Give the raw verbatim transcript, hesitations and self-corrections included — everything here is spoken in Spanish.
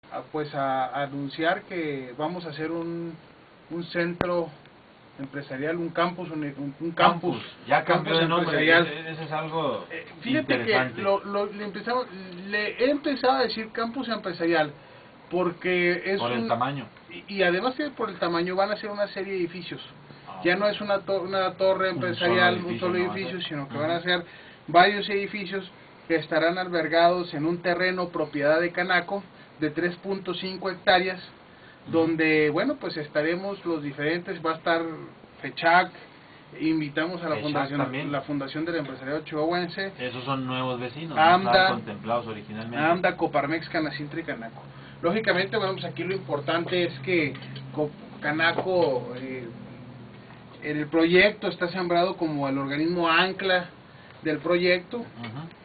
a, pues a, a anunciar que vamos a hacer un, un centro empresarial, un campus, un, un campus, campus, ya cambió campus de nombre, empresarial. eso es algo eh, fíjate interesante. que lo, lo, le, empezamos, le he empezado a decir campus empresarial porque es por el un, tamaño y, y además que por el tamaño van a ser una serie de edificios. Ah, Ya no es una, to una torre empresarial, un solo edificio, un solo edificio, sino que uh-huh. van a ser varios edificios que estarán albergados en un terreno propiedad de Canaco de tres punto cinco hectáreas, uh-huh. donde, bueno, pues estaremos los diferentes, va a estar FECHAC, invitamos a la FECHAC fundación también. la fundación del empresariado chihuahuense. Esos son nuevos vecinos, AMDA, no estaban contemplados originalmente. AMDA, Coparmex, Canacintra y Canaco. Lógicamente, bueno, pues aquí lo importante es que Canaco, eh, el proyecto está sembrado como el organismo ancla del proyecto, uh-huh.